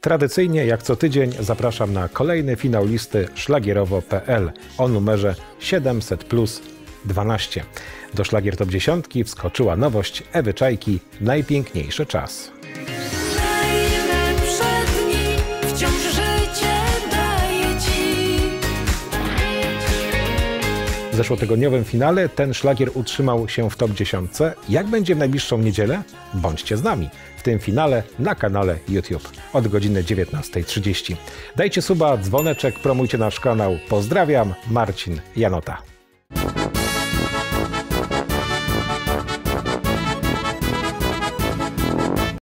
Tradycyjnie, jak co tydzień, zapraszam na kolejny finał listy szlagierowo.pl o numerze 700+12. Do Szlagier Top 10 wskoczyła nowość Ewy Czajki „Najpiękniejszy czas”. Najlepsze dni wciąż życie daje ci. W zeszłotygodniowym finale ten szlagier utrzymał się w top 10. Jak będzie w najbliższą niedzielę? Bądźcie z nami w tym finale na kanale YouTube od godziny 19:30. Dajcie suba, dzwoneczek, promujcie nasz kanał. Pozdrawiam, Marcin Janota.